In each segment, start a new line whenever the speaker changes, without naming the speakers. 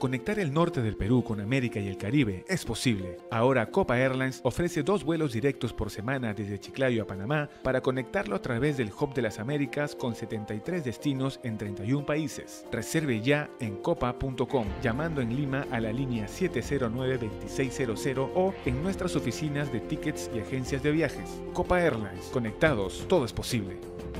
Conectar el norte del Perú con América y el Caribe es posible. Ahora Copa Airlines ofrece 2 vuelos directos por semana desde Chiclayo a Panamá para conectarlo a través del Hub de las Américas con 73 destinos en 31 países. Reserve ya en copa.com, llamando en Lima a la línea 709-2600 o en nuestras oficinas de tickets y agencias de viajes. Copa Airlines, conectados, todo es posible.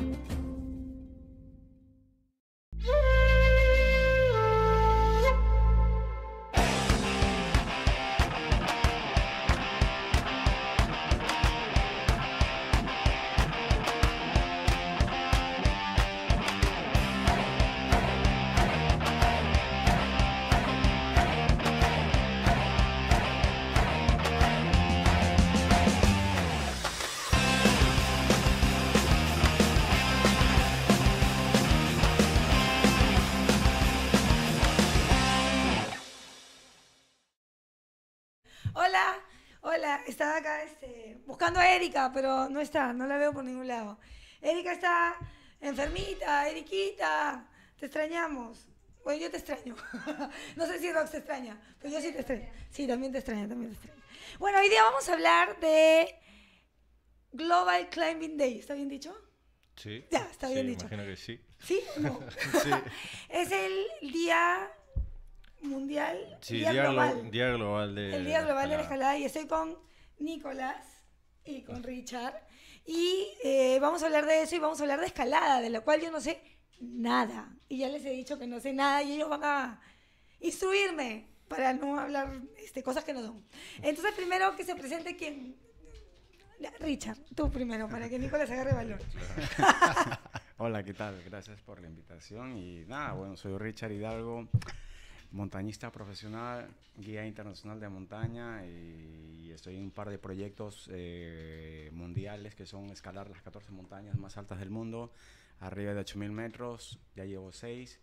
Hola, hola, estaba acá buscando a Erika, pero no está, no la veo por ningún lado. Erika está enfermita, Eriquita, te extrañamos. Bueno, yo te extraño. No sé si Rox te extraña, pero yo sí te extraño. Sí, también te extraño, también te extraño. Bueno, hoy día vamos a hablar de Global Climbing Day, ¿está bien dicho?
Sí.
Ya, está bien
Sí,
dicho.
imagino que sí.
¿Sí o no?
Sí.
Es el día mundial,
Sí,
día global.
Día global de
El Día Global de la
escalada.
Escalada y estoy con Nicolás y con Richard y vamos a hablar de eso y vamos a hablar de escalada, de la cual yo no sé nada y ya les he dicho que no sé nada y ellos van a instruirme para no hablar cosas que no son. Entonces primero que se presente quien... Richard, tú primero, para que Nicolás agarre valor.
Hola, ¿qué tal? Gracias por la invitación y nada, bueno, soy Richard Hidalgo, montañista profesional, guía internacional de montaña y estoy en un par de proyectos mundiales que son escalar las 14 montañas más altas del mundo, arriba de 8.000 metros, ya llevo 6,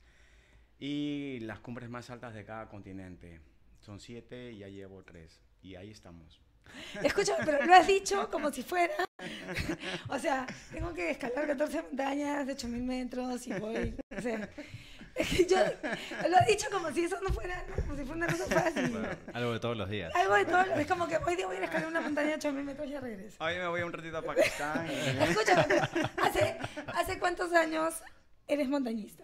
y las cumbres más altas de cada continente, son 7 y ya llevo 3, y ahí estamos.
Escúchame, pero lo has dicho como si fuera... O sea, tengo que escalar 14 montañas de 8.000 metros y voy... O sea, yo lo he dicho como si eso no fuera... Como si fuera una cosa fácil.
Bueno, algo de todos los días.
Algo de todo. Es como que hoy día voy a ir a escalar una montaña de 8.000 metros y ya regreso.
Hoy me voy un ratito a Pakistán.
Escúchame, pero ¿hace cuántos años eres montañista?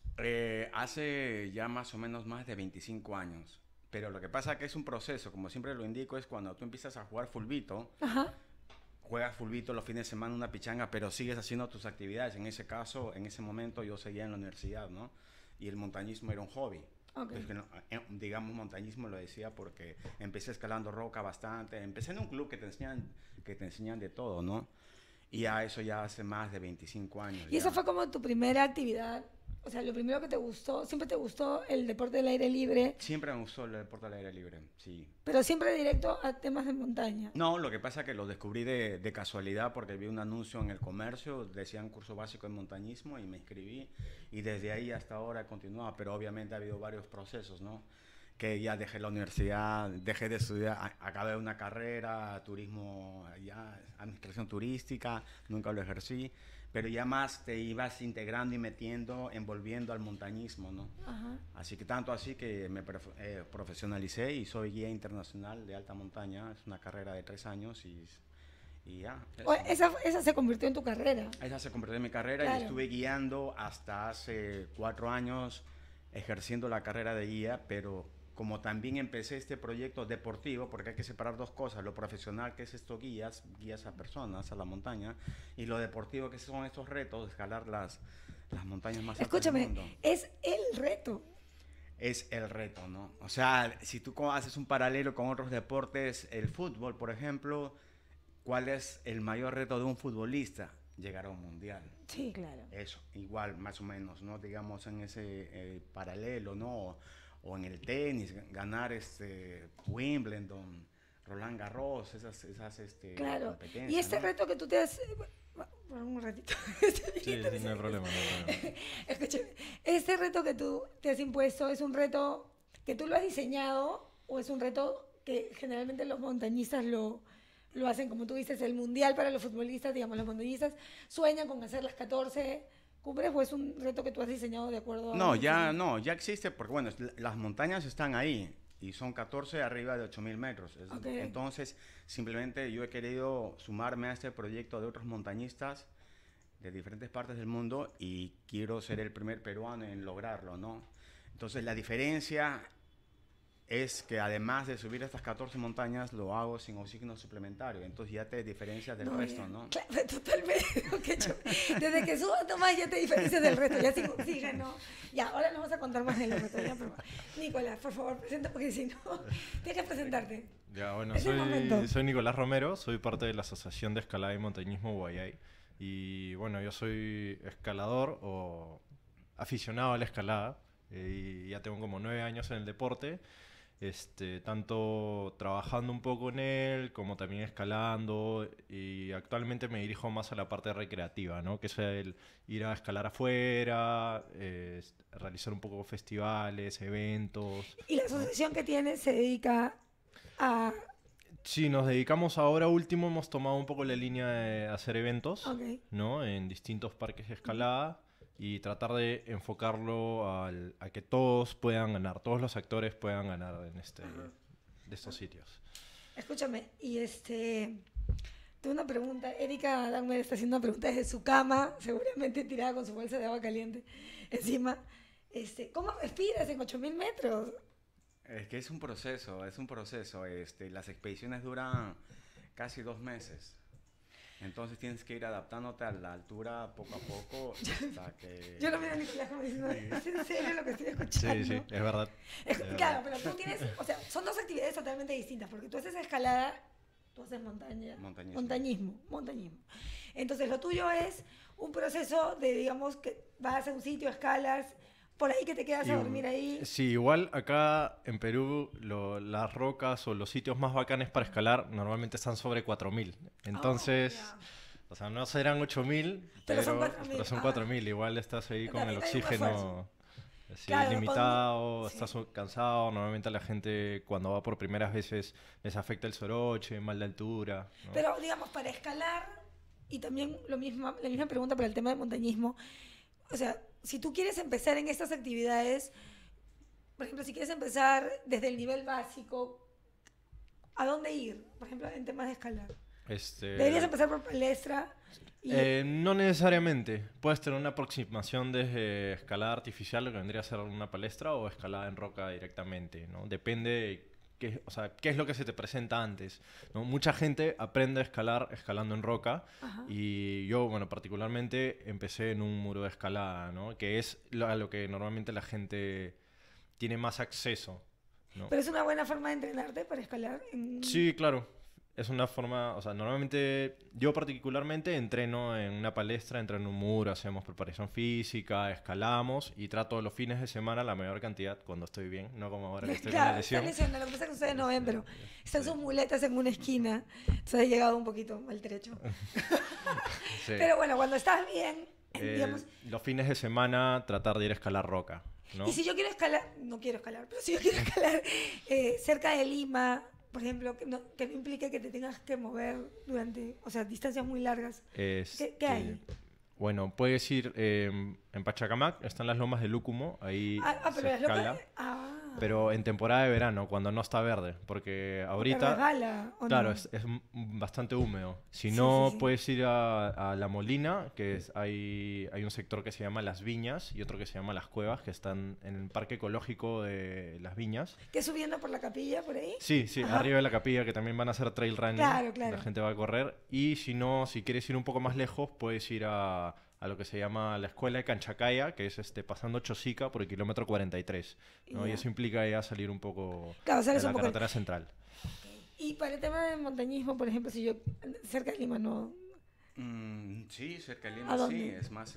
Hace ya más o menos más de 25 años. Pero lo que pasa es que es un proceso, como siempre lo indico, es cuando tú empiezas a jugar fulbito,
Ajá.
juegas fulbito los fines de semana, una pichanga, pero sigues haciendo tus actividades. En ese caso, en ese momento yo seguía en la universidad, ¿no? Y el montañismo era un hobby.
Ok.
Pues que digamos, montañismo lo decía porque empecé escalando roca bastante. Empecé en un club que te enseñan de todo, ¿no? Y a eso ya hace más de 25 años.
¿Y esa fue como tu primera actividad? O sea, lo primero que te gustó, siempre te gustó el deporte del aire libre,
Siempre me gustó el deporte al aire libre, sí.
pero siempre directo a temas de montaña.
No, lo que pasa es que lo descubrí de casualidad porque vi un anuncio en el comercio, decían curso básico de montañismo y me inscribí y desde ahí hasta ahora he continuado, pero obviamente ha habido varios procesos, ¿no? Que ya dejé la universidad, dejé de estudiar, acabé una carrera, turismo, ya, administración turística, nunca lo ejercí, pero ya más te ibas integrando y metiendo, envolviendo al montañismo, ¿no?
Ajá.
Así que tanto así que me profesionalicé y soy guía internacional de alta montaña, es una carrera de 3 años y ya.
Esa se convirtió en tu carrera.
Esa se convirtió en mi carrera
Claro.
y estuve guiando hasta hace 4 años, ejerciendo la carrera de guía, pero como también empecé este proyecto deportivo, porque hay que separar dos cosas, lo profesional que es esto guías a personas a la montaña, y lo deportivo que son estos retos, de escalar las montañas más altas
Escúchame,
del mundo.
es el reto.
Es el reto, ¿no? O sea, si tú haces un paralelo con otros deportes, el fútbol, por ejemplo, ¿cuál es el mayor reto de un futbolista? Llegar a un mundial.
Sí, claro.
Eso, igual, más o menos, ¿no? Digamos en ese paralelo, ¿no? O en el tenis, ganar Wimbledon, Roland Garros, esas
Claro.
competencias.
Y este
¿no?
reto que tú te has... Bueno, un ratito.
Sí, no hay problema, no hay problema.
Escúchame, este reto que tú te has impuesto, ¿es un reto que tú lo has diseñado o es un reto que generalmente los montañistas lo hacen, como tú dices, el mundial para los futbolistas, digamos, los montañistas sueñan con hacer las 14, cumples o es un reto que tú has diseñado de acuerdo a...
No, ya existe porque, bueno, las montañas están ahí y son 14 arriba de 8.000 metros.
Okay.
Entonces, simplemente yo he querido sumarme a este proyecto de otros montañistas de diferentes partes del mundo y quiero ser el primer peruano en lograrlo, ¿no? Entonces, la diferencia es que además de subir estas 14 montañas, lo hago sin oxígeno suplementario. Entonces ya te diferencias del resto, ¿no?
Claro, totalmente. Desde que subas nomás ya te diferencias del resto, ya sin oxígeno. Ya, ahora nos vas a contar más de los retos. Ya, pero... Nicolás, por favor, presenta porque si no, tienes que presentarte.
Ya, bueno,
Es el momento.
soy Nicolás Romero, soy parte de la Asociación de Escalada y Montañismo Guayay. Y bueno, yo soy escalador o aficionado a la escalada. Y ya tengo como 9 años en el deporte. Tanto trabajando un poco en él como también escalando, y actualmente me dirijo más a la parte recreativa, ¿no? Que es el ir a escalar afuera, realizar un poco festivales, eventos.
¿Y la asociación que tienes se dedica a...?
Sí, nos dedicamos ahora último, hemos tomado un poco la línea de hacer eventos,
Okay.
¿no? En distintos parques de escalada. Y tratar de enfocarlo a que todos puedan ganar, todos los actores puedan ganar en de estos sitios.
Escúchame, y tengo una pregunta. Erika Dagmer está haciendo una pregunta desde su cama, seguramente tirada con su bolsa de agua caliente encima. ¿Cómo respiras en 8.000 metros?
Es que es un proceso, es un proceso. Las expediciones duran casi 2 meses. Entonces tienes que ir adaptándote a la altura poco a poco hasta que...
Yo lo miro a Nicolás como diciendo, ¿es en serio lo que estoy escuchando?
Sí, sí, es verdad.
Claro, pero tú tienes, o sea, son dos actividades totalmente distintas, porque tú haces escalada, tú haces montañismo. Entonces lo tuyo es un proceso de, digamos, que vas a un sitio, escalas, por ahí que te quedas a dormir ahí.
Sí, igual acá en Perú las rocas o los sitios más bacanes para escalar normalmente están sobre 4.000. Entonces, o sea, no serán 8.000, pero son 4.000. Igual estás ahí con el oxígeno limitado, estás cansado. Normalmente a la gente cuando va por primeras veces les afecta el soroche, mal de altura, ¿no?
Pero digamos, para escalar, y también la misma pregunta para el tema de montañismo, o sea, si tú quieres empezar en estas actividades, por ejemplo, si quieres empezar desde el nivel básico, ¿a dónde ir? Por ejemplo, en temas de escalar. ¿Deberías empezar por palestra?
No necesariamente. Puedes tener una aproximación desde escalada artificial, lo que vendría a ser una palestra, o escalada en roca directamente, ¿no? Depende de qué es lo que se te presenta antes, ¿no? Mucha gente aprende a escalar escalando en roca. Ajá. Y yo, bueno, particularmente empecé en un muro de escalada, ¿no? Que es a lo que normalmente la gente tiene más acceso, ¿no?
¿Pero es una buena forma de entrenarte para escalar?
Sí, claro. Es una forma, o sea, normalmente yo particularmente entreno en una palestra, entreno en un muro, hacemos preparación física, escalamos y trato los fines de semana la mayor cantidad cuando estoy bien, no como ahora que estoy con la lesión.
Lo que pasa es que ustedes no ven, pero están sus muletas en una esquina, entonces he llegado un poquito maltrecho. Sí. Pero bueno, cuando estás bien, digamos...
Los fines de semana tratar de ir a escalar roca, ¿no?
Y si yo quiero escalar, no quiero escalar, pero si yo quiero escalar cerca de Lima... Por ejemplo, que no implique que te tengas que mover durante, o sea, distancias muy largas. ¿Qué hay?
Bueno, puedes ir en Pachacamac, están las lomas de Lúcumo, ahí se escala. Pero en temporada de verano, cuando no está verde, porque ahorita...
Regala,
claro,
no?
es bastante húmedo. Si no, puedes ir a La Molina, que hay un sector que se llama Las Viñas y otro que se llama Las Cuevas, que están en el Parque Ecológico de Las Viñas.
¿Qué subiendo por la capilla, por ahí?
Sí,
Ajá.
Arriba de la capilla, que también van a hacer trail running.
Claro.
La gente va a correr. Y si no, si quieres ir un poco más lejos, puedes ir a lo que se llama la Escuela de Canchacaya, que es pasando Chosica por el kilómetro 43, ¿no? Y eso implica ya salir un poco de la carretera central.
Y para el tema del montañismo, por ejemplo, si yo cerca de Lima no...
Sí, cerca de Lima sí, es más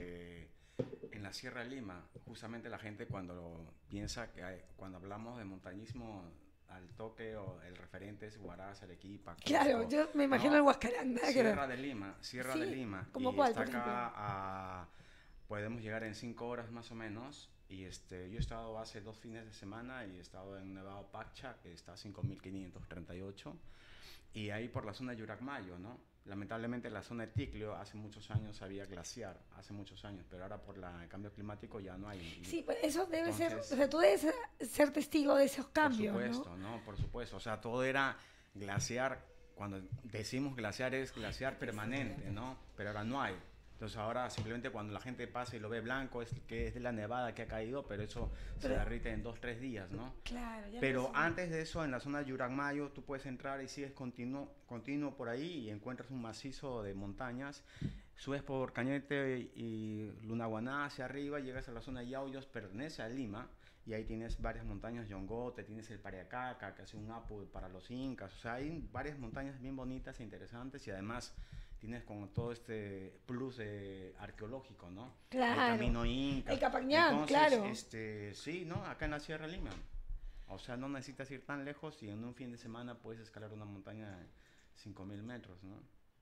en la Sierra de Lima. Justamente la gente cuando piensa que cuando hablamos de montañismo al toque o el referente es Huaraz, Arequipa. Cusco,
claro, yo me imagino el Huascarán.
Sierra de Lima.
de
¿Cómo cuál, está acá podemos llegar en 5 horas más o menos. Y yo he estado hace 2 fines de semana y he estado en Nevado Paccha, que está a 5.538. Y ahí por la zona de Yuracmayo, ¿no? Lamentablemente en la zona de Ticlio hace muchos años había glaciar, hace muchos años, pero ahora por el cambio climático ya no hay.
Sí, pues eso debe ser,
Entonces,
o sea, tú debes ser testigo de esos cambios,
por supuesto,
¿no?
¿no? Por supuesto, o sea, todo era glaciar, cuando decimos glaciar es glaciar permanente, ¿no? Pero ahora no hay. Entonces ahora simplemente cuando la gente pasa y lo ve blanco es que es de la nevada que ha caído, pero eso se derrite en 2-3 días, ¿no?
Claro, ya
Pero
no sé.
antes de eso, en la zona de Yuragmayo, tú puedes entrar y sigues continuo por ahí y encuentras un macizo de montañas. Subes por Cañete y Lunahuaná hacia arriba, llegas a la zona de Yauyos, pertenece a Lima, y ahí tienes varias montañas, Yongote, tienes el Pariacaca, que hace un apu para los incas. O sea, hay varias montañas bien bonitas e interesantes y además tienes como todo este plus arqueológico, ¿no?
Claro.
El camino inca.
El Capañán,
Entonces,
claro.
sí, ¿no? Acá en la Sierra de Lima. O sea, no necesitas ir tan lejos y en un fin de semana puedes escalar una montaña de 5.000 metros, ¿no?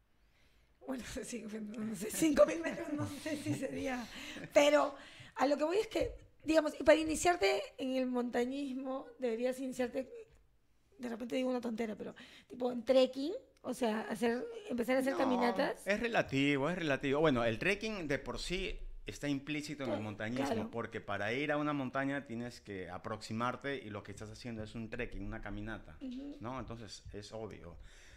Bueno, sí, no sé, 5.000 metros, no sé si sería. Pero a lo que voy es que, digamos, y para iniciarte en el montañismo, deberías iniciarte, de repente digo una tontera, pero tipo en trekking, o sea, empezar a hacer
No,
caminatas.
es relativo, es relativo. Bueno, el trekking de por sí está implícito en el montañismo,
Claro.
porque para ir a una montaña tienes que aproximarte y lo que estás haciendo es un trekking, una caminata, ¿no? Entonces es obvio.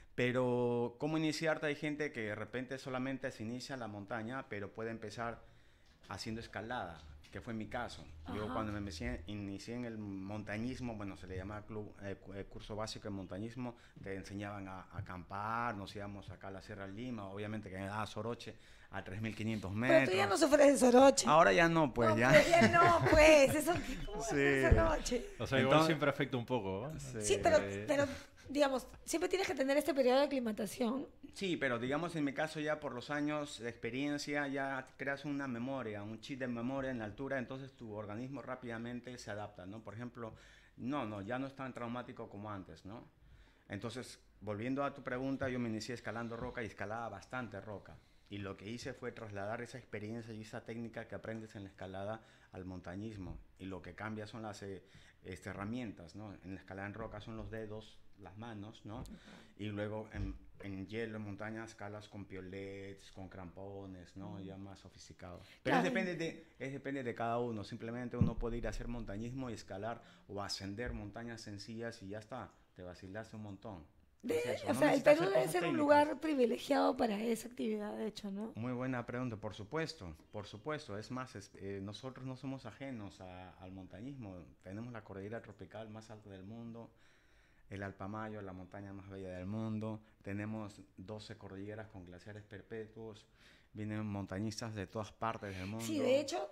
Pero ¿cómo iniciarte? Hay gente que de repente solamente se inicia en la montaña, pero puede empezar haciendo escalada, que fue mi caso. Yo
Ajá.
cuando me inicié en el montañismo, bueno, se le llama curso básico de montañismo, te enseñaban a acampar, nos íbamos acá a la Sierra de Lima, obviamente que a Soroche a 3.500 metros.
Pero tú ya no sufres de soroche.
Ahora ya no, pues
No,
ya.
pues ya no, pues, eso, ¿cómo
Sí.
va a ser soroche?
O sea, igual
Entonces-
siempre afecta un poco, ¿no?
Sí, pero, digamos, siempre tienes que tener este periodo de aclimatación.
Sí, pero digamos en mi caso ya por los años de experiencia ya creas una memoria, un chip de memoria en la altura, entonces tu organismo rápidamente se adapta, ¿no? Por ejemplo, ya no es tan traumático como antes, ¿no? Entonces, volviendo a tu pregunta, yo me inicié escalando roca y escalaba bastante roca. Y lo que hice fue trasladar esa experiencia y esa técnica que aprendes en la escalada al montañismo. Y lo que cambia son las herramientas, ¿no? En la escalada en roca son los dedos, las manos, ¿no? Y luego en hielo, en montaña, escalas con piolets, con crampones, ¿no? Ya más sofisticado. Pero
Claro.
depende de cada uno. Simplemente uno puede ir a hacer montañismo y escalar o ascender montañas sencillas y ya está. Te vacilaste un montón. Es eso,
O
no
sea, el
necesitas
Perú
hacer
debe
cosas
ser un
técnicas.
lugar privilegiado para esa actividad, de hecho, ¿no?
Muy buena pregunta, por supuesto, por supuesto. Es más, nosotros no somos ajenos al montañismo. Tenemos la cordillera tropical más alta del mundo, el Alpamayo, la montaña más bella del mundo. Tenemos 12 cordilleras con glaciares perpetuos. Vienen montañistas de todas partes del mundo.
Sí, de hecho,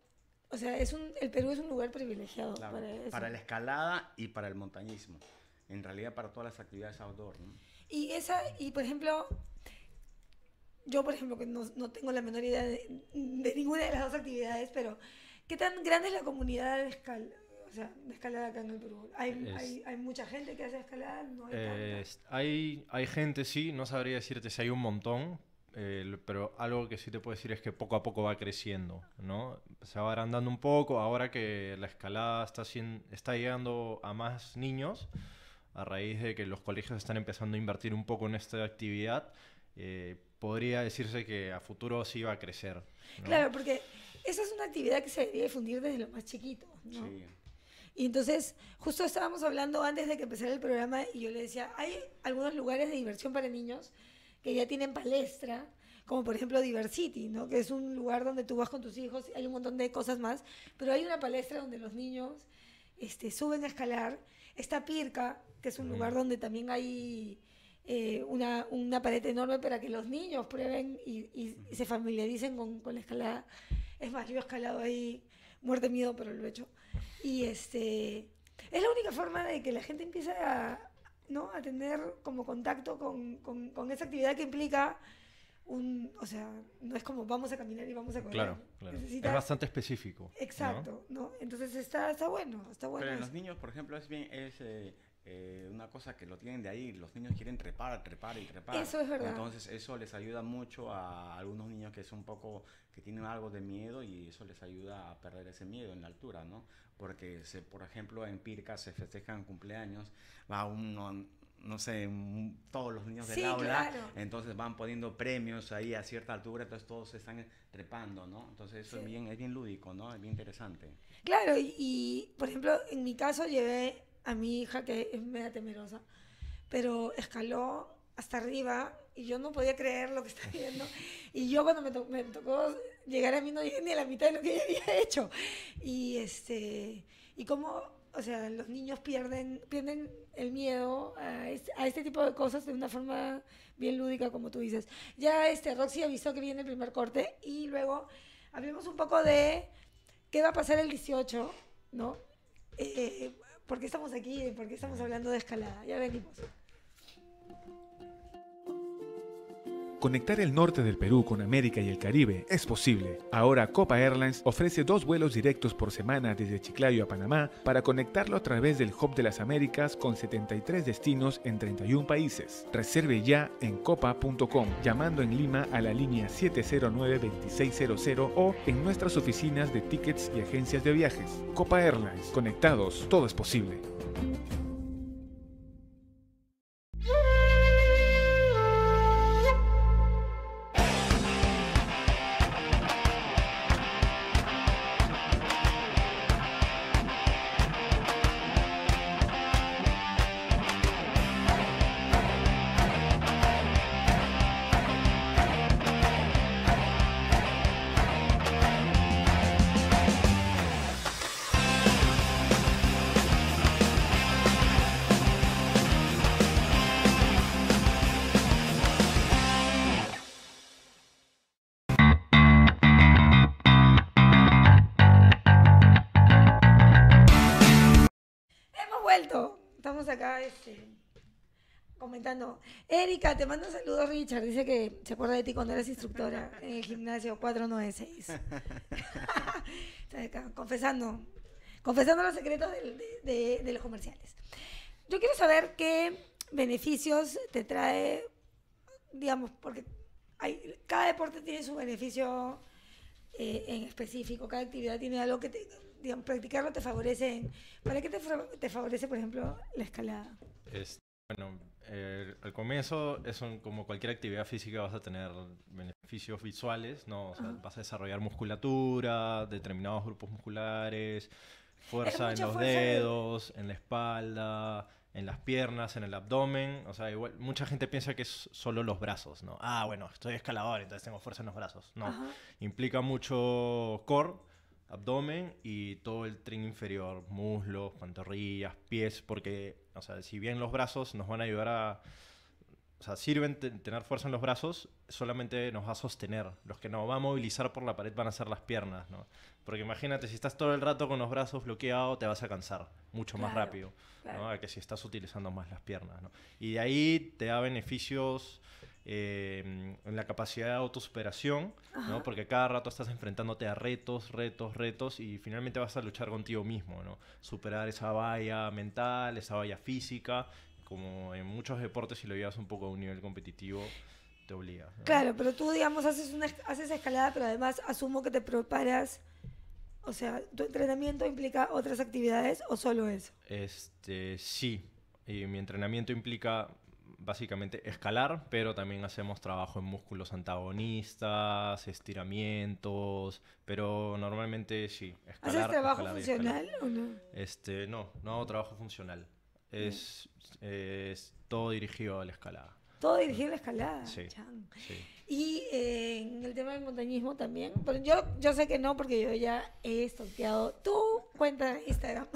o sea, el Perú es un lugar privilegiado
Claro,
para eso.
para la escalada y para el montañismo. En realidad para todas las actividades outdoor, ¿no?
Y por ejemplo, yo por ejemplo, que no tengo la menor idea de ninguna de las dos actividades, pero ¿qué tan grande es la comunidad de escalada acá en el Perú? ¿Hay mucha gente que hace escalada? ¿No hay tanta?
Hay gente, sí, no sabría decirte si hay un montón, pero algo que sí te puedo decir es que poco a poco va creciendo, ¿no? Se va agrandando un poco, ahora que la escalada está llegando a más niños, a raíz de que los colegios están empezando a invertir un poco en esta actividad, podría decirse que a futuro sí va a crecer, ¿no?
Claro, porque esa es una actividad que se debería difundir desde lo más chiquito, ¿no?
Sí.
Y entonces, justo estábamos hablando antes de que empezara el programa y yo le decía, hay algunos lugares de diversión para niños que ya tienen palestra, como por ejemplo Diversity, ¿no? Que es un lugar donde tú vas con tus hijos, hay un montón de cosas más, pero hay una palestra donde los niños suben a escalar. Está Pirca, que es un lugar donde también hay una pared enorme para que los niños prueben y se familiaricen con la escalada. Es más, yo he escalado ahí, muerte miedo, pero lo he hecho. Y es la única forma de que la gente empiece ¿no? a tener como contacto con esa actividad que implica o sea, no es como vamos a caminar y vamos a correr.
Claro, claro.
Necesitas-
Es bastante específico, ¿no?
Exacto, ¿no? Entonces está bueno, está bueno.
Pero en
eso.
los niños, por ejemplo, es una cosa que lo tienen de ahí. Los niños quieren trepar y trepar.
Eso es verdad.
Entonces eso les ayuda mucho a algunos niños que tienen algo de miedo y eso les ayuda a perder ese miedo en la altura, ¿no? Porque, por ejemplo, en Pirca se festejan cumpleaños, va uno no sé, todos los niños del
Sí,
aula,
claro.
entonces van poniendo premios ahí a cierta altura, entonces todos se están trepando, ¿no? Entonces eso
Sí.
es bien lúdico, ¿no? Es bien interesante.
Claro, por ejemplo, en mi caso llevé a mi hija que es media temerosa, pero escaló hasta arriba y yo no podía creer lo que estaba viendo. Y yo cuando me tocó llegar a mí no llegué ni a la mitad de lo que ella había hecho. Y cómo, o sea, los niños pierden el miedo a este tipo de cosas de una forma bien lúdica, como tú dices. Ya Roxy avisó que viene el primer corte y luego hablemos un poco de qué va a pasar el 18, ¿no? ¿Por qué estamos aquí? ¿Por qué estamos hablando de escalada? Ya venimos.
Conectar el norte del Perú con América y el Caribe es posible. Ahora Copa Airlines ofrece 2 vuelos directos por semana desde Chiclayo a Panamá para conectarlo a través del Hub de las Américas con 73 destinos en 31 países. Reserve ya en copa.com llamando en Lima a la línea 709-2600 o en nuestras oficinas de tickets y agencias de viajes. Copa Airlines, conectados, todo es posible.
Hemos vuelto. Estamos acá comentando. Erika, te manda saludos Richard. Dice que se acuerda de ti cuando eras instructora en el gimnasio 496. Está acá, confesando los secretos de los comerciales. Yo quiero saber qué beneficios te trae, digamos, porque cada deporte tiene su beneficio en específico, cada actividad tiene algo que digamos, practicarlo te favorece. ¿Para qué te favorece, por ejemplo, la escalada?
Bueno, al comienzo, como cualquier actividad física, vas a tener beneficios visuales, ¿no? O sea, vas a desarrollar musculatura, determinados grupos musculares, fuerza en los dedos, en la espalda, en las piernas, en el abdomen. O sea, igual, mucha gente piensa que es solo los brazos, ¿no? Ah, bueno, estoy escalador, entonces tengo fuerza en los brazos. No,
Ajá.
implica mucho core, abdomen y todo el tren inferior, muslos, pantorrillas, pies, porque, o sea, si bien los brazos nos van a ayudar o sea, sirven tener fuerza en los brazos, solamente nos va a sostener. Los que nos va a movilizar por la pared van a ser las piernas, ¿no? Porque imagínate, si estás todo el rato con los brazos bloqueados, te vas a cansar mucho más rápido,
claro.
¿no? A que si estás utilizando más las piernas, ¿no? Y de ahí te da beneficios en la capacidad de autosuperación, ¿no? Porque cada rato estás enfrentándote a retos y finalmente vas a luchar contigo mismo, ¿no? Superar esa valla mental, esa valla física, como en muchos deportes, si lo llevas un poco a un nivel competitivo, te obliga, ¿no?
Claro, pero tú, digamos, haces escalada, pero además asumo que te preparas. O sea, ¿tu entrenamiento implica otras actividades o solo eso?
Sí. Y mi entrenamiento implica básicamente escalar, pero también hacemos trabajo en músculos antagonistas, estiramientos, pero normalmente sí, escalar.
¿Haces trabajo
escalar y
funcional
escalar.
o no?
No hago trabajo funcional. Es todo dirigido a la escalada.
Todo dirigido a la escalada.
Sí,
Chan.
sí.
Y en el tema del montañismo también. Pero yo sé que no, porque yo ya he stalkeado tu cuenta de Instagram.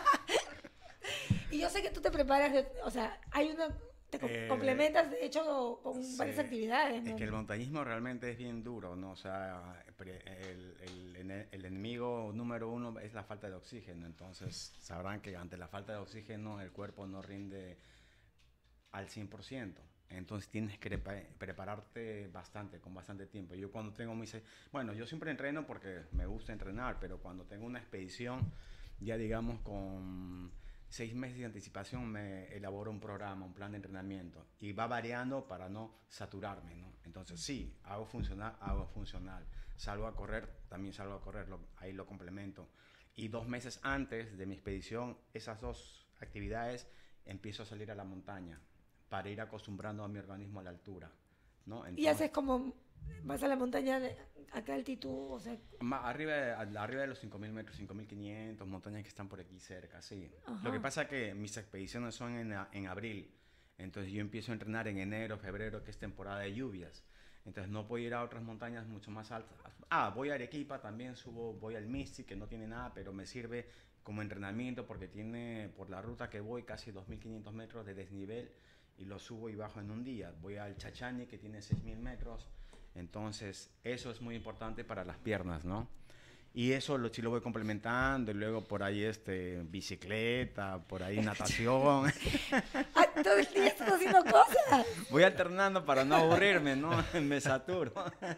Y yo sé que tú te preparas, o sea, te complementas, de hecho, con varias actividades, ¿no?
Es que el montañismo realmente es bien duro, ¿no? O sea, el enemigo número uno es la falta de oxígeno. Entonces, sabrán que ante la falta de oxígeno el cuerpo no rinde al 100%. Entonces tienes que prepararte bastante, con bastante tiempo. Yo cuando tengo bueno, yo siempre entreno porque me gusta entrenar, pero cuando tengo una expedición, ya digamos con 6 meses de anticipación me elaboro un programa, un plan de entrenamiento y va variando para no saturarme, ¿no? Entonces sí, hago funcional. Salgo a correr, también salgo a correr, ahí lo complemento. Y 2 meses antes de mi expedición, esas 2 actividades, empiezo a salir a la montaña. para ir acostumbrando a mi organismo a la altura, ¿no?
Y
Entonces,
haces como, vas a la montaña a qué altitud, o sea,
arriba de los 5.000 metros, 5.500, montañas que están por aquí cerca, sí.
Ajá.
Lo que pasa es que mis expediciones son en abril, entonces yo empiezo a entrenar en enero, febrero, que es temporada de lluvias. Entonces no puedo ir a otras montañas mucho más altas. Voy a Arequipa, también subo, voy al Misti, que no tiene nada, pero me sirve como entrenamiento porque tiene, por la ruta que voy, casi 2.500 metros de desnivel y lo subo y bajo en un día. Voy al Chachani, que tiene 6.000 metros. Entonces, eso es muy importante para las piernas, ¿no? Y eso sí lo voy complementando, y luego por ahí bicicleta, por ahí natación.
¡ay, todo el día estás haciendo cosas!
Voy alternando para no aburrirme, ¿no? Me saturo.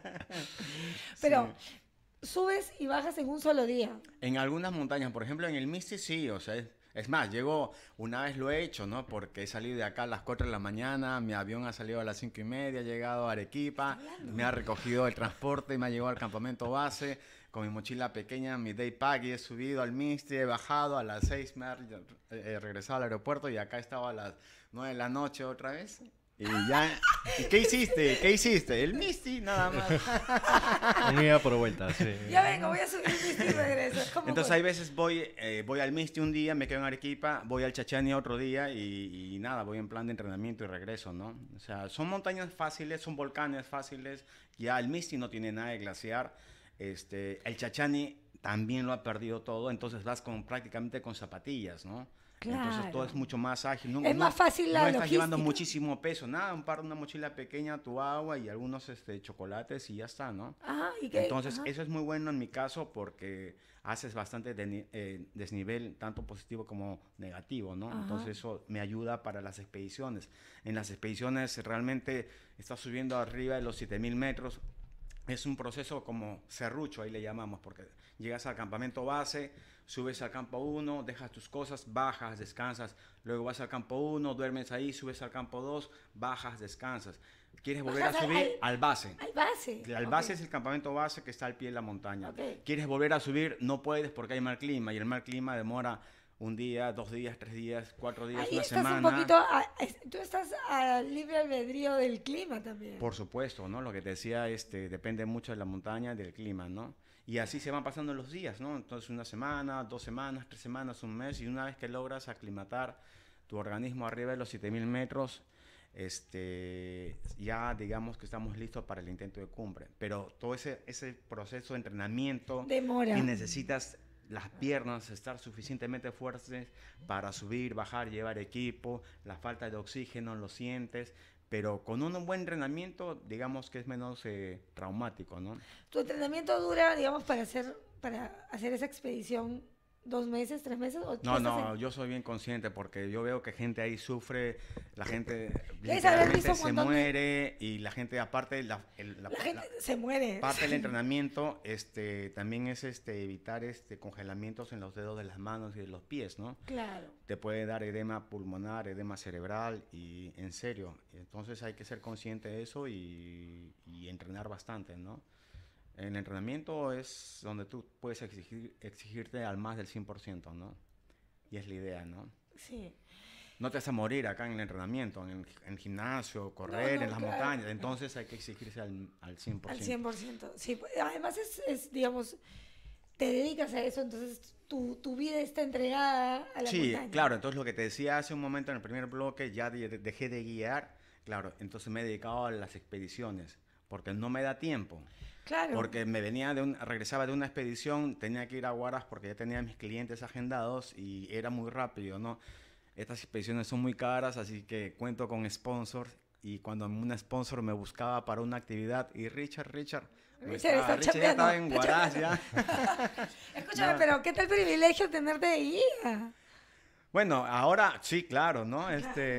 Pero
Sí.
subes y bajas en un solo día.
En algunas montañas, por ejemplo, en el Misti sí, o sea, es más, una vez lo he hecho, ¿no? Porque he salido de acá a las 4 de la mañana, mi avión ha salido a las 5:30, he llegado a Arequipa, me ha recogido el transporte y me ha llevado al campamento base con mi mochila pequeña, mi day pack, y he subido al Misti, he bajado a las 6, he regresado al aeropuerto y acá estaba a las 9 de la noche otra vez. Y ya, ¿y qué hiciste? ¿Qué hiciste? El Misti, nada más.
Un ida por vuelta, sí.
Ya vengo, voy a subir el Misti y regreso. Es como
Entonces hay veces voy al Misti un día, me quedo en Arequipa, voy al Chachani otro día y nada, voy en plan de entrenamiento y regreso, ¿no? O sea, son montañas fáciles, son volcanes fáciles, ya el Misti no tiene nada de glaciar, el Chachani también lo ha perdido todo, entonces vas prácticamente con zapatillas, ¿no? Entonces todo
Claro.
es mucho más ágil.
Es más fácil la
No estás llevando
logística.
muchísimo peso, nada, una mochila pequeña, tu agua y algunos chocolates y ya está, ¿no?
Ajá, ¿y qué?
Entonces,
Ajá.
eso es muy bueno en mi caso porque haces bastante desnivel, tanto positivo como negativo, ¿no?
Ajá.
Entonces, eso me ayuda para las expediciones. En las expediciones realmente estás subiendo arriba de los 7.000 metros. Es un proceso como serrucho, ahí le llamamos, porque llegas al campamento base, subes al campo 1, dejas tus cosas, bajas, descansas, luego vas al campo 1, duermes ahí, subes al campo 2, bajas, descansas. ¿Quieres volver a
Bajas
subir? Al base.
Al base.
El
Ok.
base es el campamento base que está al pie de la montaña.
Ok.
¿Quieres volver a subir? No puedes porque hay mal clima y el mal clima demora un día, 2 días, 3 días, 4 días,
Ahí
una
estás
semana.
un poquito, tú estás a libre albedrío del clima también.
Por supuesto, ¿no? Lo que te decía, depende mucho de la montaña, del clima, ¿no? Y así se van pasando los días, ¿no? Entonces una semana, 2 semanas, 3 semanas, un mes, y una vez que logras aclimatar tu organismo arriba de los 7.000 metros, ya digamos que estamos listos para el intento de cumbre. Pero todo ese proceso de entrenamiento
Demora.
y necesitas las piernas estar suficientemente fuertes para subir, bajar, llevar equipo, la falta de oxígeno lo sientes, pero con un buen entrenamiento digamos que es menos traumático, ¿no?
Tu entrenamiento dura, digamos, para hacer esa expedición 2 meses, 3 meses. ¿O tú estás
Yo soy bien consciente porque yo veo que gente ahí sufre, la gente
Debes haber visto
literalmente
un
se
montón de-
muere y la gente aparte,
La gente se muere.
parte del entrenamiento también es evitar congelamientos en los dedos de las manos y de los pies, ¿no?
Claro.
Te puede dar edema pulmonar, edema cerebral y en serio. Entonces hay que ser consciente de eso y entrenar bastante, ¿no? El entrenamiento es donde tú puedes exigirte al más del 100%, ¿no? Y es la idea, ¿no?
Sí.
No te vas a morir acá en el entrenamiento, en el gimnasio, correr
No,
en las
claro.
montañas. Entonces hay que exigirse al 100%.
Al 100%. Sí, pues, además digamos, te dedicas a eso, entonces tu vida está entregada a la
Sí,
montaña.
claro. Entonces lo que te decía hace un momento en el primer bloque, ya dejé de guiar. Claro, entonces me he dedicado a las expediciones, porque no me da tiempo.
Claro.
Porque regresaba de una expedición, tenía que ir a Huaraz porque ya tenía mis clientes agendados y era muy rápido, ¿no? Estas expediciones son muy caras, así que cuento con sponsors y cuando un sponsor me buscaba para una actividad y Richard
Richard
ya
está
estaba
chambeando,
en
está
Huaraz ya.
Escúchame,
No.
pero ¿qué tal privilegio tenerte de guía?
Bueno, ahora sí, claro, ¿no?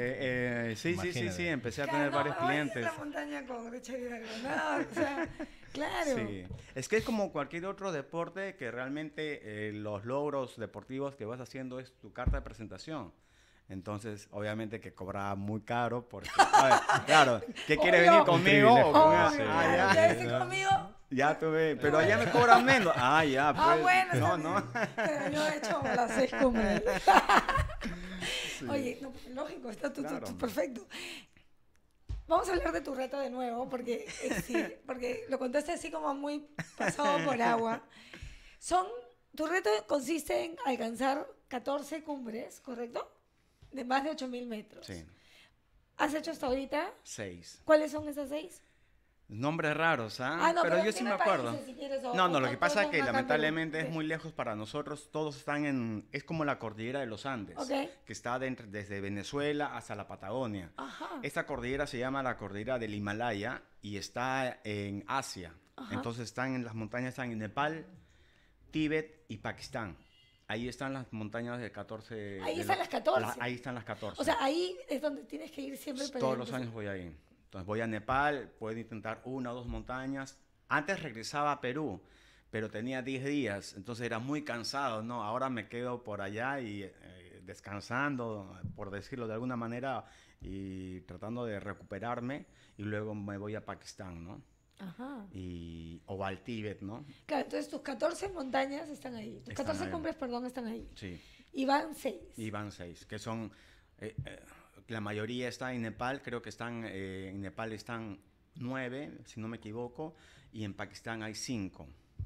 Sí,
Imagínate.
empecé a
Claro,
tener
no,
varios
vaya a
clientes.
la montaña con Richard Hidalgo, no, o sea, claro.
Sí, es que es como cualquier otro deporte que realmente los logros deportivos que vas haciendo es tu carta de presentación. Entonces, obviamente que cobraba muy caro porque, a ver, claro, ¿qué quiere
Obvio.
venir conmigo?
Un
¿O con
Obvio,
Sí,
claro,
ya,
¿quieres ir
¿no?
conmigo?
ya tuve, pero allá me cobran menos. Ya, pues.
Bueno,
no,
está
no.
bien. Pero yo he hecho las 6 cumbres. Oye, no, lógico, está
Claro.
perfecto. Vamos a hablar de tu reto de nuevo, porque sí, porque lo contaste así como muy pasado por agua. Tu reto consiste en alcanzar 14 cumbres, ¿correcto? De más de 8.000 metros.
Sí,
¿Has hecho hasta ahorita?
6.
¿Cuáles son esas 6?
Nombres raros, ¿ah?
Ah, no,
pero
pero
yo sí
dime
me acuerdo.
países, si quieres, o-
No,
o
no, lo que
todos
pasa es
son
que
acá en
lamentablemente
Perú.
es
Ok.
muy lejos para nosotros. Todos están es como la cordillera de los Andes,
Ok.
que está desde Venezuela hasta la Patagonia.
Ajá.
Esta cordillera se llama la cordillera del Himalaya y está en Asia.
Ajá.
Entonces las montañas están en Nepal, Tíbet y Pakistán. Ahí están las montañas de 14.
Ahí
de
están las 14.
ahí están las 14.
O sea, ahí es donde tienes que ir siempre
Todos los
peleando.
años voy ahí. Entonces voy a Nepal, puedo intentar 1 o 2 montañas. Antes regresaba a Perú, pero tenía 10 días, entonces era muy cansado, ¿no? Ahora me quedo por allá y descansando, por decirlo de alguna manera, y tratando de recuperarme, y luego me voy a Pakistán, ¿no?
Ajá.
O al Tíbet, ¿no?
Claro, entonces tus 14 montañas están ahí. Tus
Están
14
ahí.
cumbres, perdón, están ahí.
Sí.
Y van 6.
Y van 6, que son, la mayoría está en Nepal, creo que en Nepal están 9, si no me equivoco, y en Pakistán hay 5.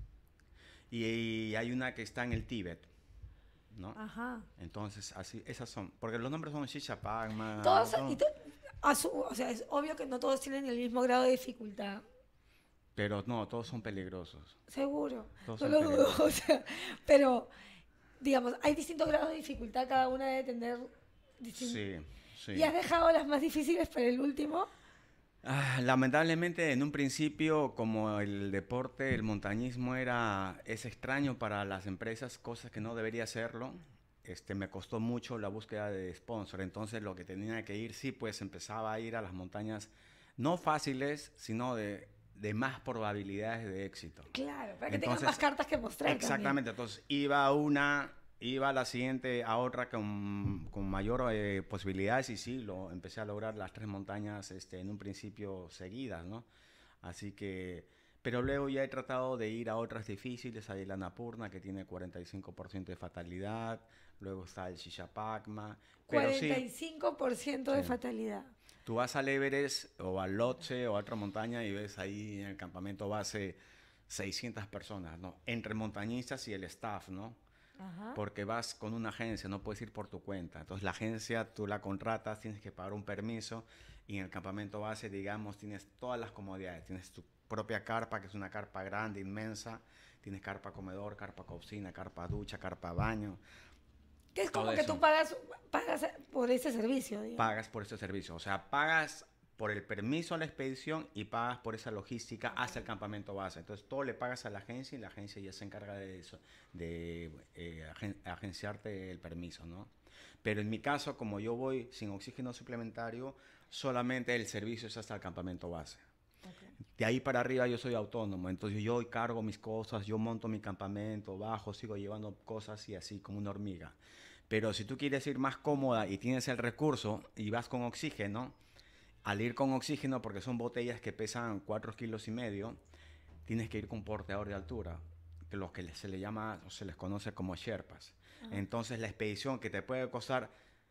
Y hay una que está en el Tíbet, ¿no?
Ajá.
Entonces, así, esas son, porque los nombres son Shishapangma.
Todos,
todo,
o sea, es obvio que no todos tienen el mismo grado de dificultad.
pero no, todos son peligrosos.
Seguro.
Todos
No
son
lo dudo.
peligrosos.
O sea, pero, digamos, hay distintos grados de dificultad, cada una debe tener distintos.
Sí, sí.
¿Y has dejado las más difíciles para el último?
Lamentablemente, en un principio, como el deporte, el montañismo es extraño para las empresas, cosas que no debería serlo. Me costó mucho la búsqueda de sponsor. Entonces, lo que tenía que ir, sí, pues empezaba a ir a las montañas no fáciles, sino de más probabilidades de éxito.
Claro, para que
Entonces,
tengas más cartas que mostrar.
Exactamente. Entonces, iba a la siguiente, a otra con mayor posibilidades y sí, empecé a lograr las 3 montañas en un principio seguidas, ¿no? Así que, pero luego ya he tratado de ir a otras difíciles, hay la Annapurna que tiene 45% de fatalidad, luego está el Shishapangma, pero sí,
45% de
Sí.
fatalidad.
tú vas al Everest o al Lhotse o a otra montaña y ves ahí en el campamento base 600 personas, ¿no? Entre montañistas y el staff, ¿no?
Ajá.
Porque vas con una agencia, no puedes ir por tu cuenta. Entonces la agencia tú la contratas, tienes que pagar un permiso y en el campamento base, digamos, tienes todas las comodidades. Tienes tu propia carpa, que es una carpa grande, inmensa. Tienes carpa comedor, carpa cocina, carpa ducha, carpa baño.
Que es como
todo
que
eso.
tú pagas por ese servicio, digamos.
Pagas por ese servicio. O sea, pagas por el permiso a la expedición y pagas por esa logística hasta el campamento base. Entonces todo le pagas a la agencia y la agencia ya se encarga de eso, de agenciarte el permiso, ¿no? Pero en mi caso, como yo voy sin oxígeno suplementario, solamente el servicio es hasta el campamento base.
Ok.
De ahí para arriba yo soy autónomo, entonces yo cargo mis cosas, yo monto mi campamento, bajo, sigo llevando cosas y así como una hormiga. Pero si tú quieres ir más cómoda y tienes el recurso y vas con oxígeno, al ir con oxígeno, porque son botellas que pesan 4,5 kilos, tienes que ir con porteador de altura, que los que se le llama o se les conoce como sherpas. Entonces la expedición que te puede costar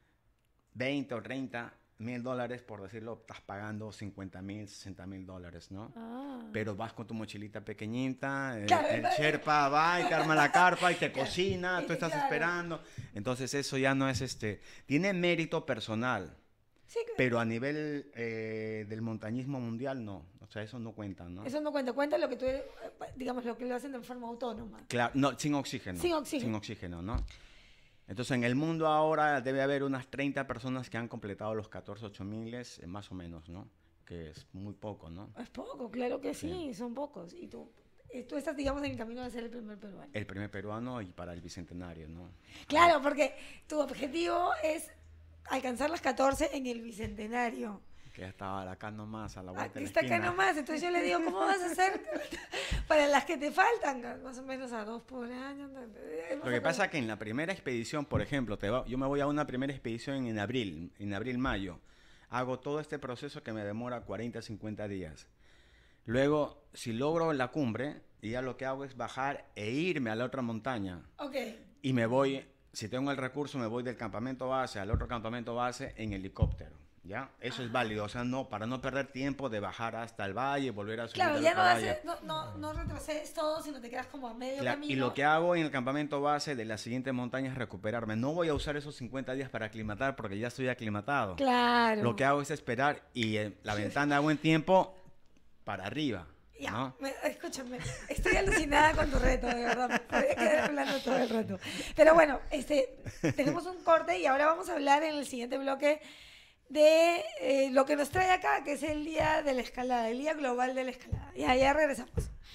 20 o 30 mil dólares, por decirlo, estás pagando 50 mil, 60 mil dólares, ¿no?
Ah.
Pero vas con tu mochilita pequeñita,
Claro,
el
¿verdad?
sherpa va y te arma la carpa y te cocina, tú estás
Claro.
esperando. Entonces eso ya no es tiene mérito personal.
Sí,
Pero a nivel del montañismo mundial, no. O sea, eso no cuenta, ¿no?
eso no cuenta. Cuenta lo que tú, digamos, lo que lo hacen de forma autónoma.
Claro, no, sin oxígeno.
Sin oxígeno.
Sin oxígeno, ¿no? Entonces, en el mundo ahora debe haber unas 30 personas que han completado los 14 8000, más o menos, ¿no? Que es muy poco, ¿no?
Es poco, claro que sí,
Sí.
son pocos. Y tú estás, digamos, en el camino de ser el primer peruano.
El primer peruano y para el bicentenario, ¿no?
Claro, porque tu objetivo es alcanzar las 14 en el bicentenario.
Que ya estaba acá nomás, a la vuelta
Aquí
de la
está acá
esquina.
nomás, entonces yo le digo, ¿cómo vas a hacer para las que te faltan? Más o menos a 2 por año.
Lo que pasa es que en la primera expedición, por ejemplo, yo me voy a una primera expedición en abril, mayo. Hago todo este proceso que me demora 40, 50 días. Luego, si logro la cumbre, ya lo que hago es bajar e irme a la otra montaña.
Ok,
Y me voy si tengo el recurso, me voy del campamento base al otro campamento base en helicóptero. ¿Ya? Eso es válido, o sea, no, para no perder tiempo de bajar hasta el valle, volver a subir
Claro,
al
ya
otro valle.
no retrocedes todo, sino te quedas como a medio camino.
Y lo que hago en el campamento base de la siguiente montaña es recuperarme. No voy a usar esos 50 días para aclimatar porque ya estoy aclimatado.
Claro.
Lo que hago es esperar y la ventana de buen tiempo para arriba.
Ya,
¿no?
escúchame, estoy alucinada con tu reto, de verdad. Me podría quedar hablando todo el rato. Pero bueno, tenemos un corte y ahora vamos a hablar en el siguiente bloque de lo que nos trae acá, que es el Día de la Escalada, el Día Global de la Escalada. Ya regresamos.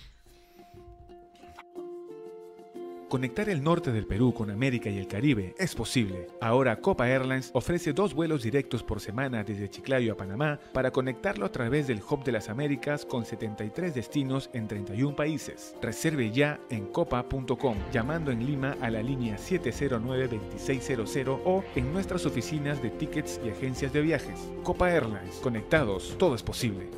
Conectar el norte del Perú con América y el Caribe es posible. Ahora Copa Airlines ofrece 2 vuelos directos por semana desde Chiclayo a Panamá para conectarlo a través del Hub de las Américas con 73 destinos en 31 países. Reserve ya en copa.com, llamando en Lima a la línea 709-2600 o en nuestras oficinas de tickets y agencias de viajes. Copa Airlines, conectados, todo es posible.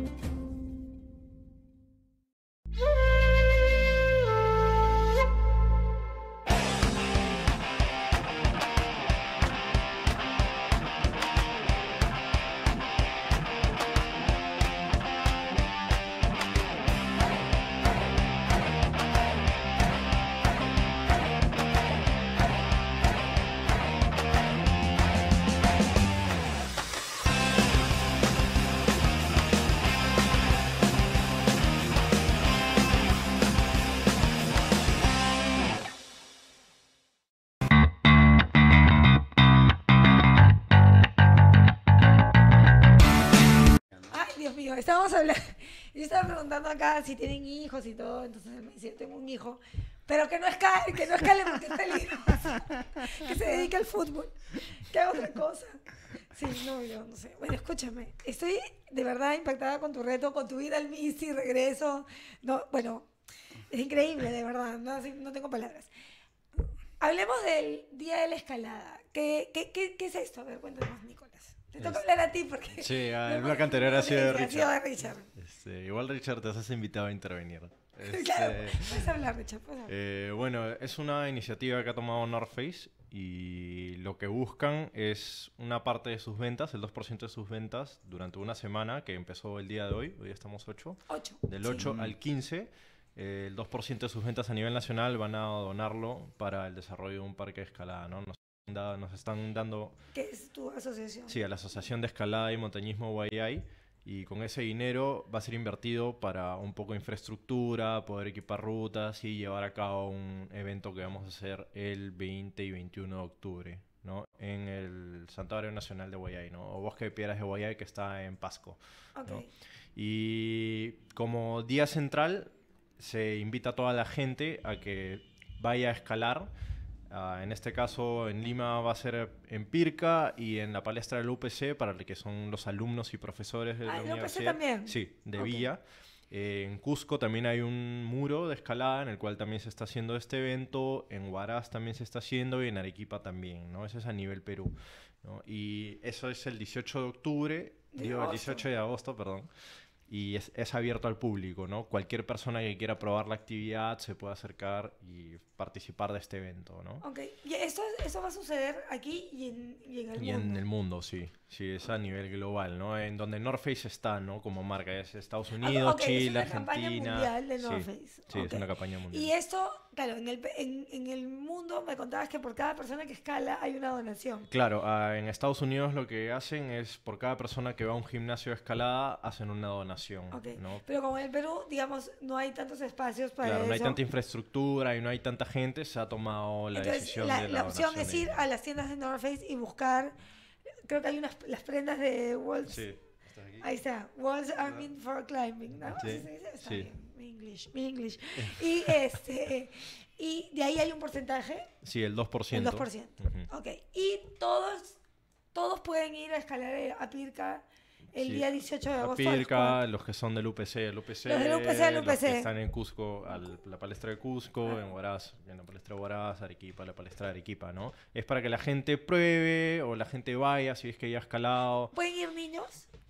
Estábamos hablando, yo estaba preguntando acá si tienen hijos y todo, entonces él me dice, tengo un hijo, pero que no escale porque es peligroso, que se dedique al fútbol, que haga otra cosa. Sí, no, yo no sé. Bueno, escúchame, estoy de verdad impactada con tu reto, con tu vida al Miss y regreso. No, bueno, es increíble, de verdad, no tengo palabras. Hablemos del Día de la Escalada. ¿Qué es esto? A ver, cuéntanos, Nicolás. Te toca hablar a ti porque...
Sí, el bloque anterior ha sido de Richard.
Richard.
Igual Richard, te has invitado a intervenir.
Claro, puedes hablar, Richard. Puedes hablar.
Bueno, es una iniciativa que ha tomado North Face y lo que buscan es una parte de sus ventas, el 2% de sus ventas, durante una semana que empezó el día de hoy estamos 8. Del 8 al 15, el 2% de sus ventas a nivel nacional van a donarlo para el desarrollo de un parque de escalada, ¿no? Nos están dando...
¿Qué es tu asociación?
Sí, a la Asociación de Escalada y Montañismo YI, y con ese dinero va a ser invertido para un poco de infraestructura, poder equipar rutas y llevar a cabo un evento que vamos a hacer el 20 y 21 de octubre, ¿no? En el Santuario Nacional de YI, ¿no? O Bosque de Piedras de YI, que está en Pasco,
Okay.
¿no? Y como día central se invita a toda la gente a que vaya a escalar. En este caso en Lima va a ser en Pirca y en la palestra del UPC para los que son los alumnos y profesores de la
¿el
universidad.
UPC también?
Sí, de
Okay.
Villa. En Cusco también hay un muro de escalada en el cual también se está haciendo este evento. En Huaraz también se está haciendo y en Arequipa también, ¿no? Eso es a nivel Perú, ¿no? Y eso es el 18 de octubre, el 18 de agosto, perdón. Y es abierto al público, ¿no? Cualquier persona que quiera probar la actividad se puede acercar y participar de este evento, ¿no?
Ok, y eso va a suceder aquí y en el mundo.
Y en el mundo, sí. Sí, es a nivel global, ¿no? En donde North Face está, ¿no? Como marca, es Estados Unidos, Chile,
es una campaña
Argentina.
mundial de North
Sí,
Face.
sí, es una campaña mundial.
Y esto, claro, en el mundo me contabas que por cada persona que escala hay una donación.
Claro, en Estados Unidos lo que hacen es por cada persona que va a un gimnasio de escalada hacen una donación,
Ok,
¿no?
pero como en el Perú, digamos, no hay tantos espacios para
Claro,
eso.
no hay tanta infraestructura y no hay tanta gente, se ha tomado la
Entonces,
decisión de
la opción
donación
es
de
ir a las tiendas de North Face y buscar, creo que hay las prendas de Walls.
Sí, ¿estás aquí?
Ahí está, Walls are meant for climbing, ¿no?
Sí,
¿Así se dice? Está
sí.
bien, mi English. Y, y de ahí hay un porcentaje,
Sí, el 2%.
el 2%.
Ujú.
Ok, y todos pueden ir a escalar a Pirca el
Sí.
día 18 de
A
agosto. a las
Pirca,
4.
los que son del UPC, el UPC.
Los del UPC, el
Los
UPC.
que están en Cusco, la palestra de Cusco, en Huaraz, en la palestra de Huaraz, Arequipa, la palestra de Arequipa, ¿no? Es para que la gente pruebe o la gente vaya si es que ya ha escalado.
¿Pueden ir niños?
Sí,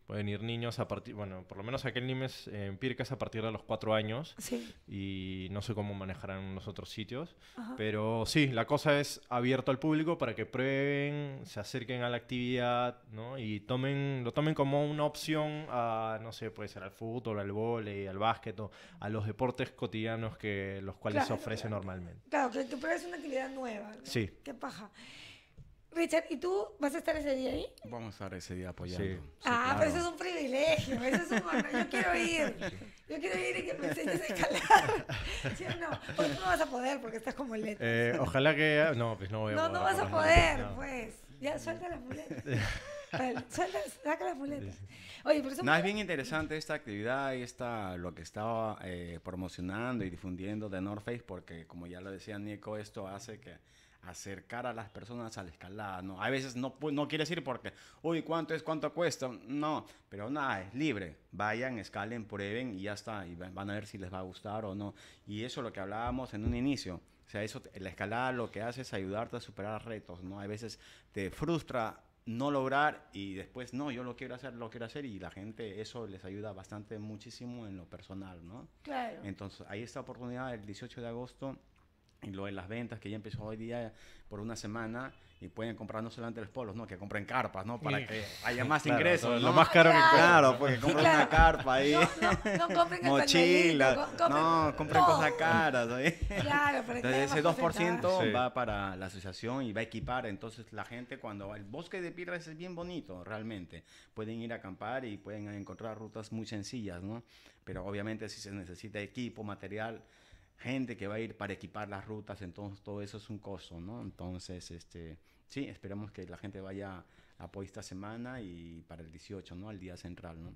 Pueden ir niños a partir, bueno, por lo menos aquí en Nimes Empírica es a partir de los 4 años.
Sí.
Y no sé cómo manejarán en los otros sitios.
Ajá.
Pero sí, la cosa es abierto al público para que prueben, se acerquen a la actividad, ¿no? Y lo tomen como una opción a, no sé, puede ser al fútbol, al vóley, al básquet, o a los deportes cotidianos que los cuales se
Claro,
ofrecen
claro.
normalmente.
Claro, que pruebes una actividad nueva, ¿no?
Sí.
Qué paja. Richard, ¿y tú vas a estar ese día ahí?
Vamos a estar ese día apoyando.
Sí.
Sí,
Pero
claro.
eso es un privilegio, eso es un honor. Yo quiero ir. Yo quiero ir y que me enseñes a escalar. ¿Sí o no? Porque tú no vas a poder porque estás como letra.
Ojalá que... No, pues no voy a
No,
poder.
no vas a
por las
poder,
manos, no.
pues. Ya, suelta las muletas. Vale, saca las muletas. Oye, pero eso...
No, es bien interesante esta actividad y lo que estaba promocionando y difundiendo de North Face, porque como ya lo decía Nico, esto hace que acercar a las personas a la escalada, ¿no? A veces no quieres ir porque, uy, ¿cuánto es? ¿Cuánto cuesta? No, pero nada, es libre. Vayan, escalen, prueben y ya está. Y van a ver si les va a gustar o no. Y eso es lo que hablábamos en un inicio. O sea, la escalada lo que hace es ayudarte a superar retos, ¿no? A veces te frustra no lograr y después, no, yo lo quiero hacer y la gente, eso les ayuda bastante, muchísimo en lo personal, ¿no?
Claro.
Entonces, hay esta oportunidad el 18 de agosto y lo de las ventas que ya empezó hoy día por una semana y pueden comprar no solamente los polos, ¿no? Que compren carpas, ¿no? Para que haya más
Claro,
ingresos,
lo
¿no?
más caro que cuesta.
Claro, porque compren una carpa ahí.
No compren el
Mochila,
pañuelito,
no, compren
todo.
cosas caras. ¿sí?
Claro, para que haya
Entonces ese
más
2%
porcentaje.
Sí.
va para la asociación y va a equipar. Entonces la gente cuando el bosque de piedras es bien bonito, realmente. Pueden ir a acampar y pueden encontrar rutas muy sencillas, ¿no? Pero obviamente si se necesita equipo, material, gente que va a ir para equipar las rutas, entonces todo eso es un costo, ¿no? Entonces, sí, esperemos que la gente vaya a apoyo esta semana y para el 18, ¿no? El día central, ¿no?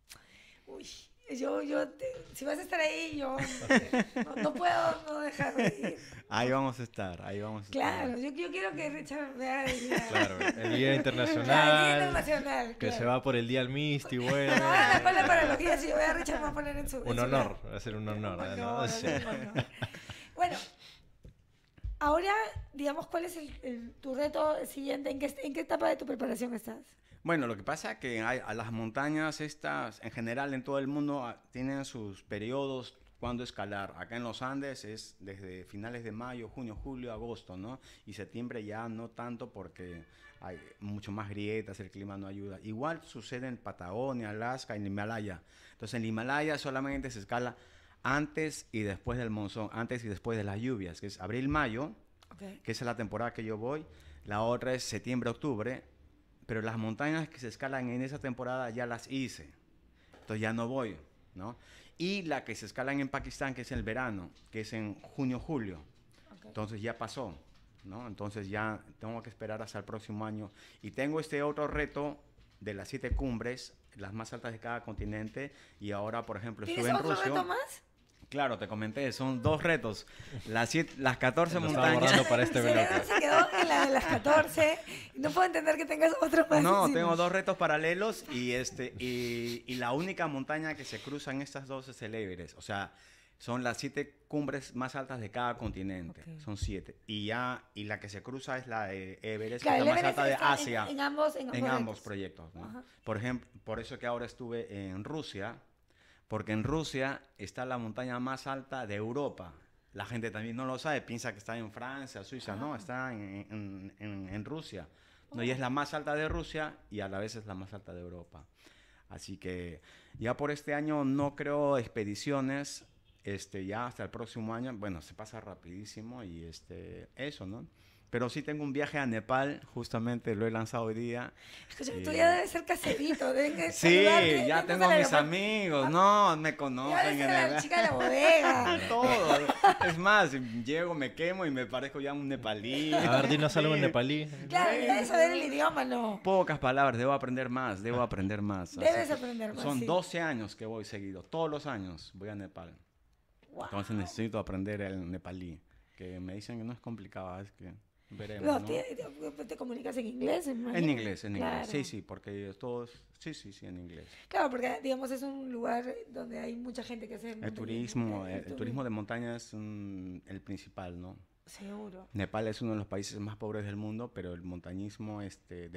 Uy, si vas a estar ahí, yo no puedo no dejar de ir.
Ahí vamos a estar, ahí vamos a
Claro,
estar.
yo quiero que Richard vea el día.
Claro, el Día
El Día
Internacional,
Internacional.
que
claro.
se va por el Día del Misty, bueno.
No hagan la cola para los días y yo voy a Richard me va a poner en su... en
Un
su
honor,
lugar.
va a ser un honor.
Un
¿no?
honor,
Sí.
un honor. Bueno, ahora, digamos, ¿cuál es tu reto siguiente? ¿En qué etapa de tu preparación estás?
Bueno, lo que pasa es que a las montañas estas, en general en todo el mundo, tienen sus periodos cuando escalar. Acá en los Andes es desde finales de mayo, junio, julio, agosto, ¿no? Y septiembre ya no tanto porque hay mucho más grietas, el clima no ayuda. Igual sucede en Patagonia, Alaska, en el Himalaya. Entonces en el Himalaya solamente se escala antes y después del monzón, antes y después de las lluvias, que es abril-mayo,
Okay.
que esa es la temporada que yo voy. La otra es septiembre-octubre. Pero las montañas que se escalan en esa temporada ya las hice. Entonces ya no voy, ¿no? Y la que se escalan en Pakistán, que es el verano, que es en junio, julio.
Okay.
Entonces ya pasó, ¿no? Entonces ya tengo que esperar hasta el próximo año. Y tengo este otro reto de las 7 cumbres, las más altas de cada continente. Y ahora, por ejemplo,
¿Tienes
estuve en
otro
Rusia.
reto más?
Claro, te comenté, son 2 retos. Las 14
Lo estaba
montañas.
guardando para este
Cerebro
bloque.
se quedó en la de las 14. No puedo entender que tengas otro más.
No,
encima.
tengo 2 retos paralelos y la única montaña que se cruza en estas 2 es el Everest. O sea, son las 7 cumbres más altas de cada continente.
Ok.
Son 7. Y la que se cruza es la de Everest,
Claro,
que
el
es la más
Everest
alta de
está
Asia.
En ambos retos.
Proyectos, ¿no?
Ajá.
Por ejemplo, por eso que ahora estuve en Rusia, porque en Rusia está la montaña más alta de Europa. La gente también no lo sabe, piensa que está en Francia, Suiza, no, está en Rusia. No, y es la más alta de Rusia y a la vez es la más alta de Europa. Así que ya por este año no creo expediciones, ya hasta el próximo año, bueno, se pasa rapidísimo y eso, ¿no? Pero sí tengo un viaje a Nepal, justamente lo he lanzado hoy día.
Escucha, tú ya debes ser caserito. Deben que
Sí,
saludarte,
ya
entras
tengo
al
mis
aeropuerto.
amigos, no, me
Ya
conocen.
debes ser la chica de la bodega.
Todo. Es más, llego, me quemo y me parezco ya un nepalí.
A ver, dinos algo en
Sí.
nepalí.
Claro, debes saber el idioma, ¿no?
Pocas palabras, debo aprender más. Así
Debes
que
aprender más,
Son
sí.
12 años que voy seguido, todos los años voy a Nepal.
Wow.
Entonces necesito aprender el nepalí, que me dicen que no es complicado, es que veremos,
No,
¿no?
te comunicas en inglés,
En
imagino.
inglés, en inglés.
Claro.
Sí, sí, porque todos, sí, en inglés.
Claro, porque digamos es un lugar donde hay mucha gente que hace
El
montañismo,
turismo,
el
el turismo de montaña es el principal, ¿no?
Seguro.
Nepal es uno de los países más pobres del mundo, pero el montañismo
Es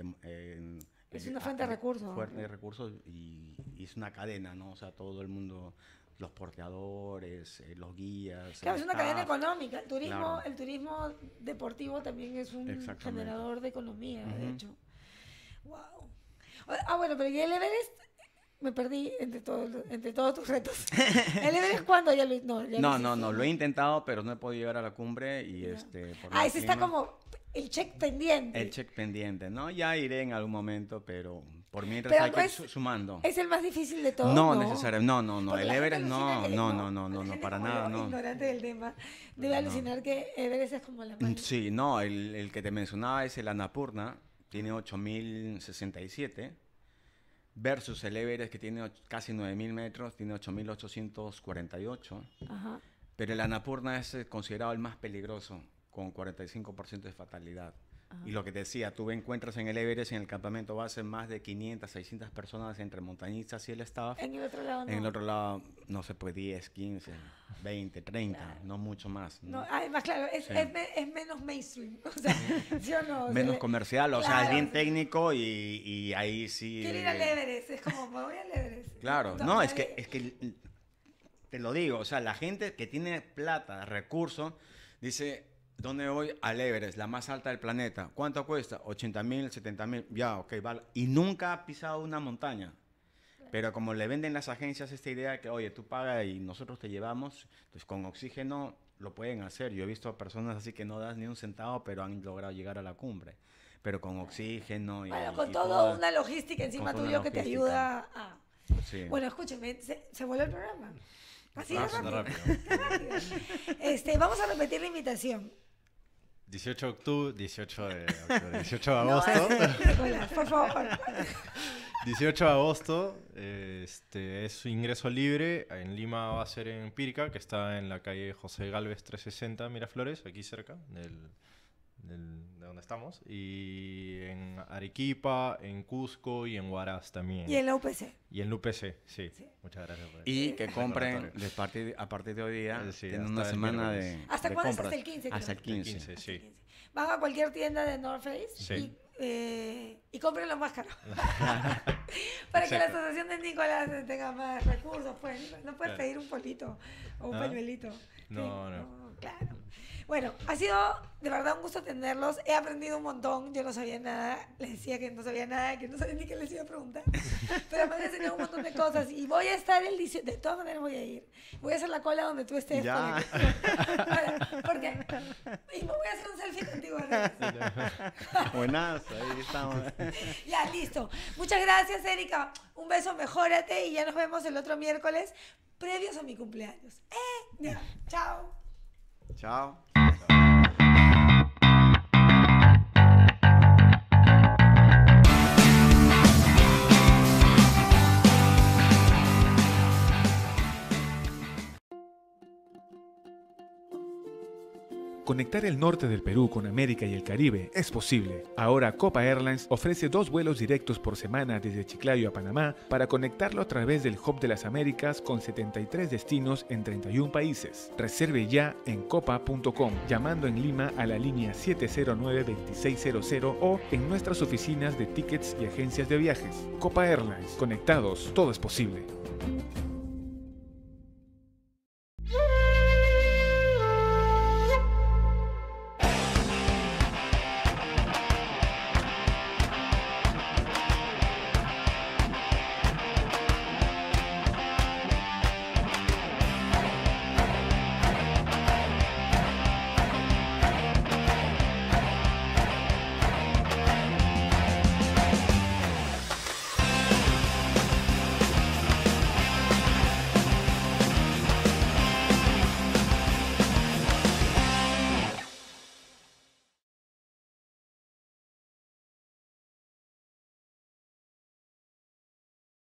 una fuente de recursos.
Fuente de recursos y es una cadena, ¿no? O sea, todo el mundo, los porteadores, los guías.
Claro,
el
es una cadena
staff.
económica.
Claro.
El turismo deportivo también es un
Exactamente.
generador de economía, de
Ujú.
hecho. Wow. Bueno, pero ¿y el Everest? Me perdí entre todos tus retos. ¿El Everest cuándo? Ya lo, no, ya
No,
hiciste,
lo he intentado, pero no he podido llegar a la cumbre y
Ya.
por el
Ese está
clima,
como el check pendiente.
el check pendiente, ¿no? Ya iré en algún momento, pero por mientras
Pero
hay
no
que ir
es-
sumando.
Es el más difícil de todos.
No, necesariamente, no,
Porque
el
la gente
Everest
alucina que- la gente
para
como
nada,
yo,
no.
ignorante del tema, debe
No.
alucinar que Everest es como la más...
Sí, no, el que te mencionaba es el Annapurna, tiene 8.067, versus el Everest que tiene casi 9.000 metros, tiene 8.848,
Ajá.
pero el Annapurna es considerado el más peligroso, con 45% de fatalidad. Y lo que te decía, tú encuentras en el Everest, en el campamento base, más de 500, 600 personas entre montañistas y el staff.
En el otro lado no.
En el otro lado, no sé, pues 10, 15, 20, 30,
Claro.
no mucho más. ¿no?
No, además, claro,
Sí.
es menos mainstream. O sea, ¿sí o no? O sea,
Menos comercial, o sea, es
claro,
bien
sí.
técnico y ahí sí...
Quiero ir al Everest, es como, me voy al Everest.
Claro,
No,
no, es
nadie-
que te lo digo, o sea, la gente que tiene plata, recursos, dice, ¿dónde voy? Al Everest, la más alta del planeta. ¿Cuánto cuesta? 80.000, 70.000, ya, ok, vale. Y nunca ha pisado una montaña. Pero como le venden las agencias esta idea de que, oye, tú pagas y nosotros te llevamos, pues con oxígeno lo pueden hacer. Yo he visto a personas así que no das ni un centavo, pero han logrado llegar a la cumbre. Pero con oxígeno y...
Bueno, con
y
toda
toda-
una logística encima
con toda
tuyo
una
que te
logística.
ayuda a...
Sí.
Bueno, escúcheme, se volvió el programa. Así de
Bastante
rápido.
rápido.
Vamos a repetir la invitación.
18 de octubre, 18 de
No,
agosto.
Nicolás, por favor.
18 de agosto es ingreso libre. En Lima va a ser en Pirca, que está en la calle José Gálvez 360, Miraflores, aquí cerca de donde estamos. Y en Arequipa, en Cusco y en Huaraz también.
Y en la UPC.
Y en UPC, sí.
Sí.
Muchas gracias por eso.
Y que compren
Recordatorio.
a partir de hoy día,
Sí,
tienen
hasta
una
el
semana
miércoles.
de
¿Hasta
de
cuándo es?
compras.
Hasta el 15, creo.
Hasta el 15.
15,
Hasta
sí.
el 15. Van a cualquier tienda de North Face
Sí.
y compren lo más caro. Para que la
Exacto.
asociación de Nicolás tenga más recursos. Pues. No puedes
Claro.
pedir un polito o un
¿Ah?
pañuelito.
No,
Sí,
no.
Claro. Bueno, ha sido de verdad un gusto tenerlos. He aprendido un montón. Yo no sabía nada. Les decía que no sabía nada, que no sabía ni qué les iba a preguntar. Pero me han enseñado un montón de cosas. Y voy a estar el 18. De todas maneras voy a ir. Voy a hacer la cola donde tú estés.
Ya.
Porque y me voy a hacer un selfie contigo. Alex.
Buenas, ahí estamos.
Ya, listo. Muchas gracias, Erika. Un beso, mejórate y ya nos vemos el otro miércoles previos a mi cumpleaños. Ya, chao.
Chao.
Conectar el norte del Perú con América y el Caribe es posible. Ahora Copa Airlines ofrece 2 vuelos directos por semana desde Chiclayo a Panamá para conectarlo a través del Hub de las Américas con 73 destinos en 31 países. Reserve ya en copa.com, llamando en Lima a la línea 709-2600 o en nuestras oficinas de tickets y agencias de viajes. Copa Airlines, conectados, todo es posible.